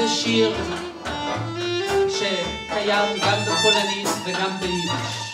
זה שיר שקיים גם בפולנית וגם ביידיש.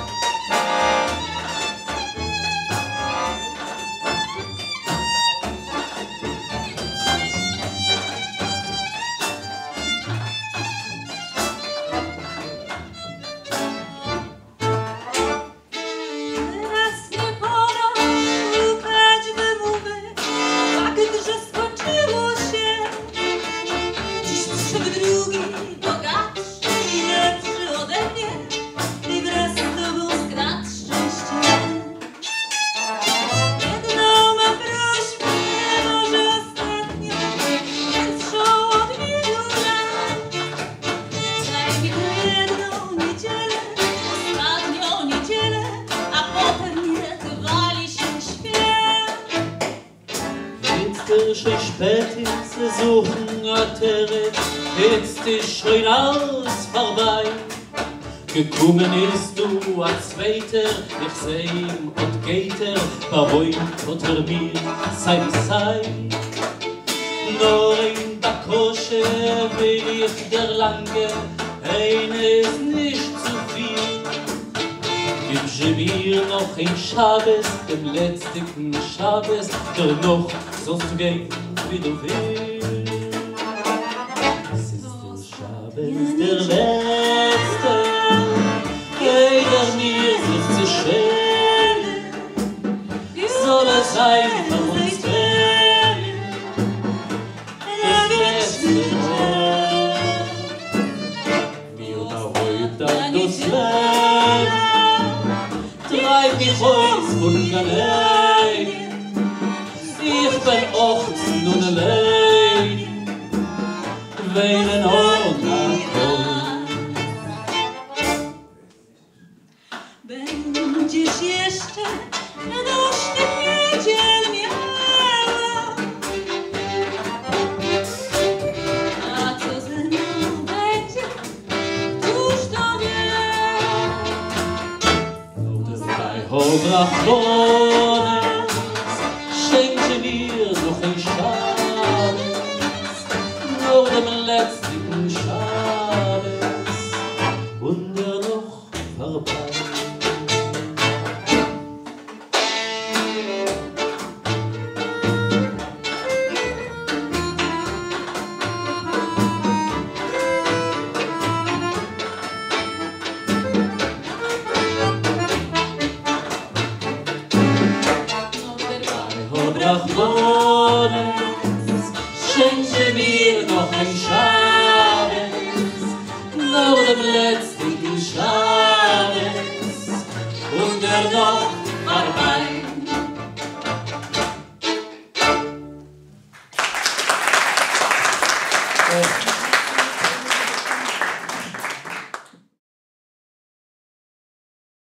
Spätig zu suchen Territ, jetzt ist schon alles vorbei. Gekommen ist du als Zweiter, ich seh ihm und geht beruhigt unter mir, sei wie sei. Nur in der Kosche will ich der Lange, eine ist nicht zu viel. Gib mir noch ein Schabes, dem letzten Schabes, der noch sollst du gehen, wie du willst. Es ist der Schabes, der letzte, jeder mir sich zu schämen, soll es sein für uns werden, das letzte Mal. Wir überholt dann das Leben, treib mich aus von Galein. Ich bin oft nun allein, weinen und nachholen. Będziesz jeszcze dość tych niedziel miała, a co ze mną będzie, cóż to wie? Schenke mir noch ein Schabes, nur dem letzten Schabes, und noch vorbei. Schenke mir noch ein Schabes, nur dem letzten Schabes, und noch vorbei.